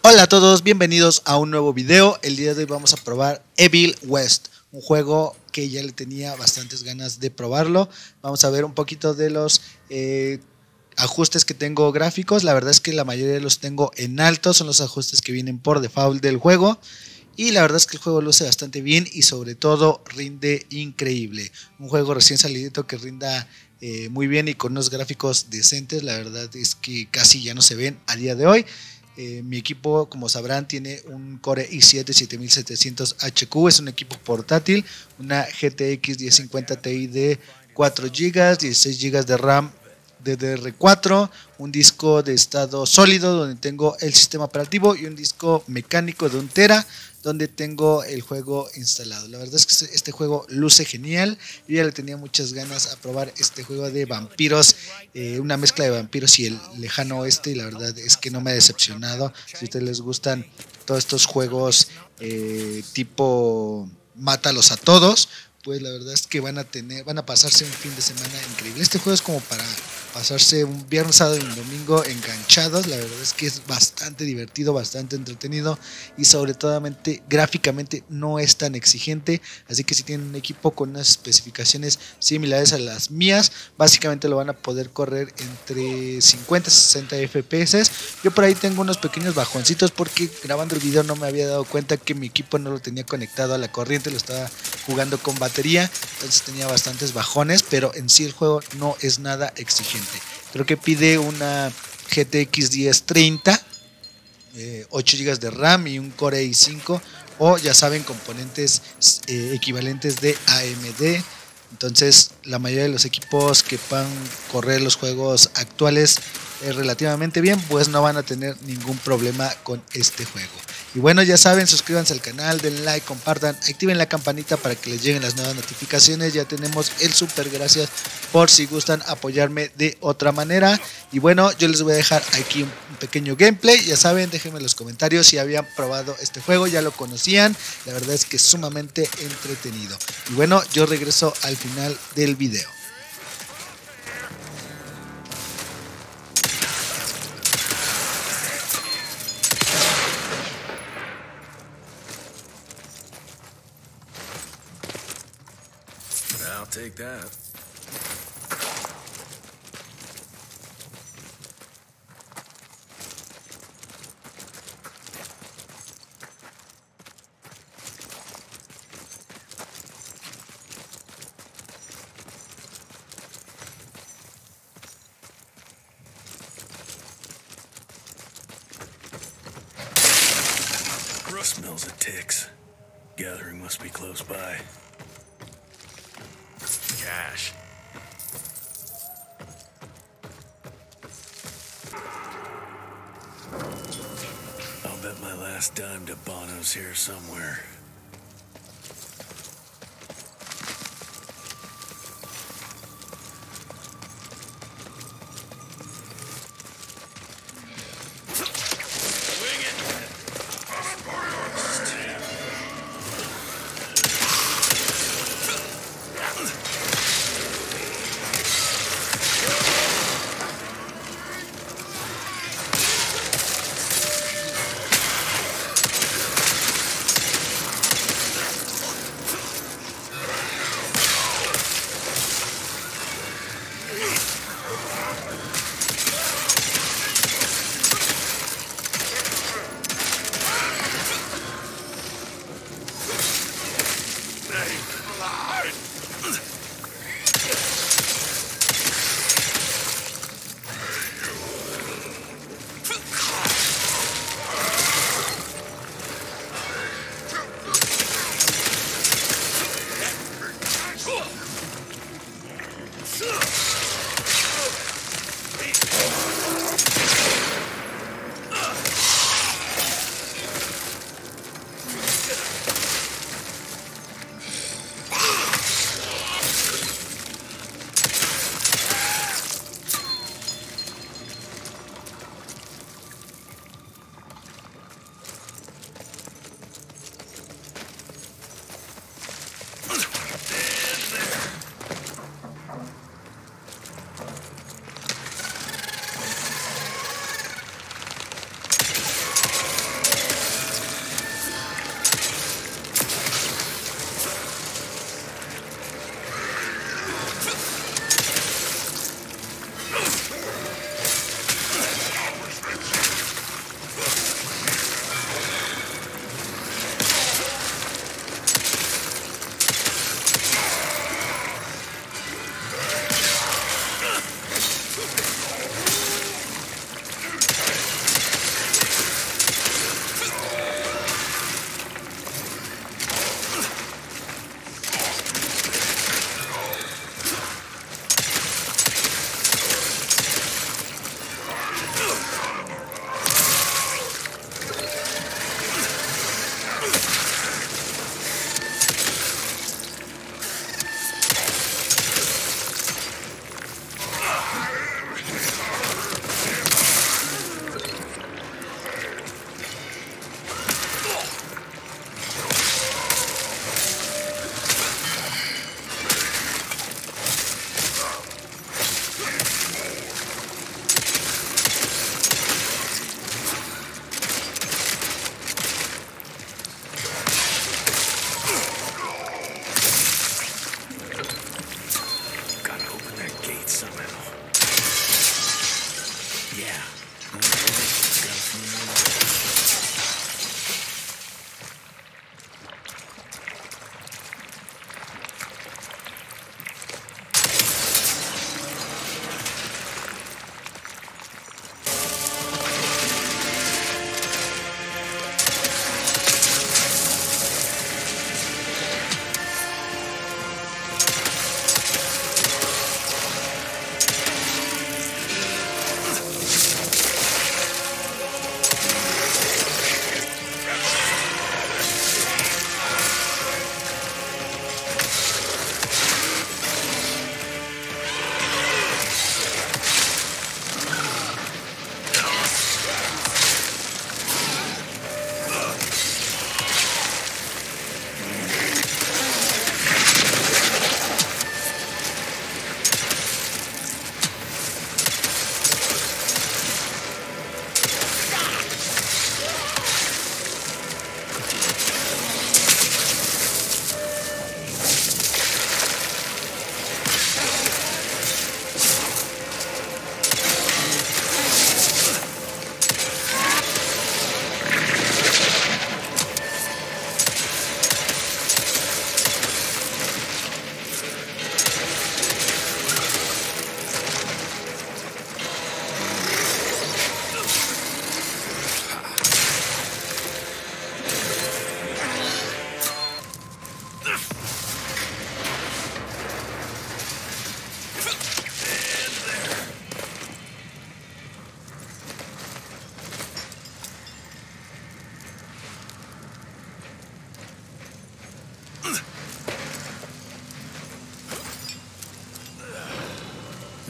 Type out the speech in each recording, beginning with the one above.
Hola a todos, bienvenidos a un nuevo video. El día de hoy vamos a probar Evil West, un juego que ya le tenía bastantes ganas de probarlo. Vamos a ver un poquito de los ajustes que tengo gráficos. La verdad es que la mayoría los tengo en alto, son los ajustes que vienen por default del juego. Y la verdad es que el juego luce bastante bien y sobre todo rinde increíble. Un juego recién salido que rinda muy bien y con unos gráficos decentes. La verdad es que casi ya no se ven a día de hoy. Mi equipo, como sabrán, tiene un Core i7 7700HQ, es un equipo portátil, una GTX 1050 Ti de 4 GB, 16 GB de RAM DDR4, un disco de estado sólido donde tengo el sistema operativo y un disco mecánico de 1 TB donde tengo el juego instalado. La verdad es que este juego luce genial. Yo ya le tenía muchas ganas a probar este juego de vampiros, una mezcla de vampiros y el lejano oeste, y la verdad es que no me ha decepcionado. Si a ustedes les gustan todos estos juegos tipo mátalos a todos, pues la verdad es que van a pasarse un fin de semana increíble. Este juego es como para pasarse un viernes, sábado y un domingo enganchados. La verdad es que es bastante divertido, bastante entretenido y sobre todo gráficamente no es tan exigente. Así que si tienen un equipo con unas especificaciones similares a las mías, básicamente lo van a poder correr entre 50 y 60 FPS. Yo por ahí tengo unos pequeños bajoncitos porque grabando el video no me había dado cuenta que mi equipo no lo tenía conectado a la corriente, lo estaba jugando con batería, entonces tenía bastantes bajones, pero en sí el juego no es nada exigente. Creo que pide una GTX 1030, 8 GB de RAM y un Core i5, o ya saben, componentes equivalentes de AMD. Entonces la mayoría de los equipos que puedan correr los juegos actuales relativamente bien, pues no van a tener ningún problema con este juego. Y bueno, ya saben, suscríbanse al canal, denle like, compartan, activen la campanita para que les lleguen las nuevas notificaciones. Ya tenemos el super gracias por si gustan apoyarme de otra manera. Y bueno, yo les voy a dejar aquí un pequeño gameplay. Ya saben, déjenme en los comentarios si habían probado este juego, ya lo conocían. La verdad es que es sumamente entretenido. Y bueno, yo regreso al final del video. I'll take that. Smells of ticks. Gathering must be close by. Cash. I'll bet my last dime to Bono's here somewhere.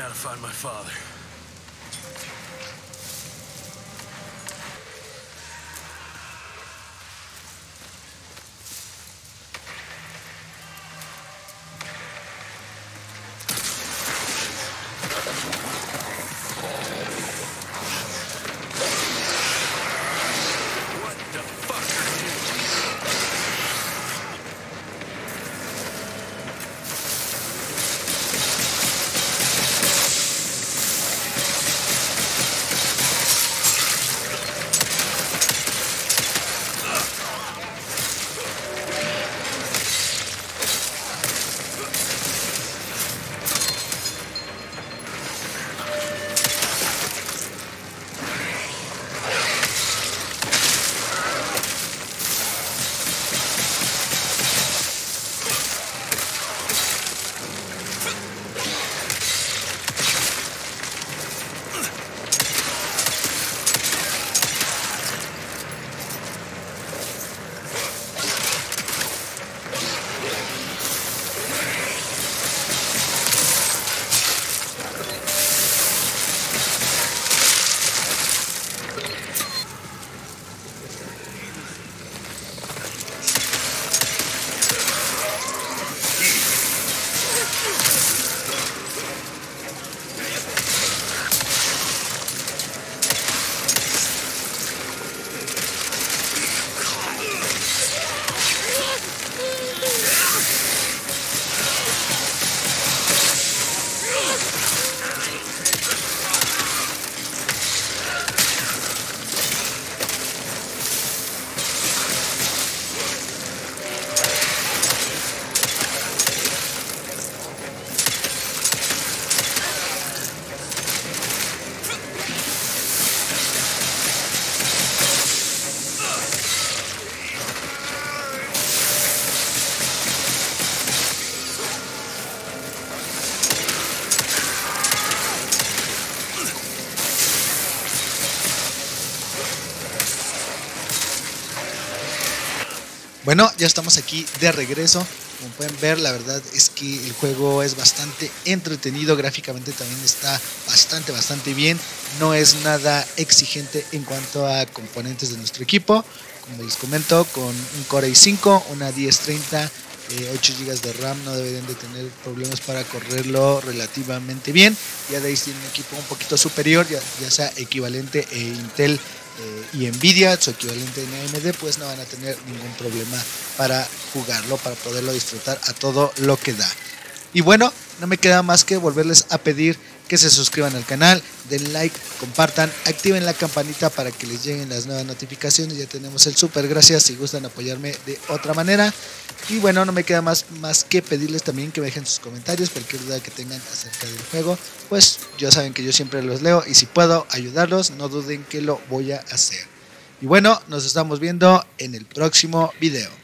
how to find my father. Bueno, ya estamos aquí de regreso. Como pueden ver, la verdad es que el juego es bastante entretenido. Gráficamente también está bastante bien. No es nada exigente en cuanto a componentes de nuestro equipo. Como les comento, con un Core i5, una 1030, 8 GB de RAM, no deberían de tener problemas para correrlo relativamente bien. Ya de ahí tiene un equipo un poquito superior, ya sea equivalente Intel y Nvidia, su equivalente en AMD, pues no van a tener ningún problema para jugarlo, para poderlo disfrutar a todo lo que da. Y bueno, no me queda más que volverles a pedir que se suscriban al canal, den like, compartan, activen la campanita para que les lleguen las nuevas notificaciones. Ya tenemos el super gracias si gustan apoyarme de otra manera. Y bueno, no me queda más que pedirles también que me dejen sus comentarios, cualquier duda que tengan acerca del juego, pues ya saben que yo siempre los leo y si puedo ayudarlos, no duden que lo voy a hacer. Y bueno, nos estamos viendo en el próximo video.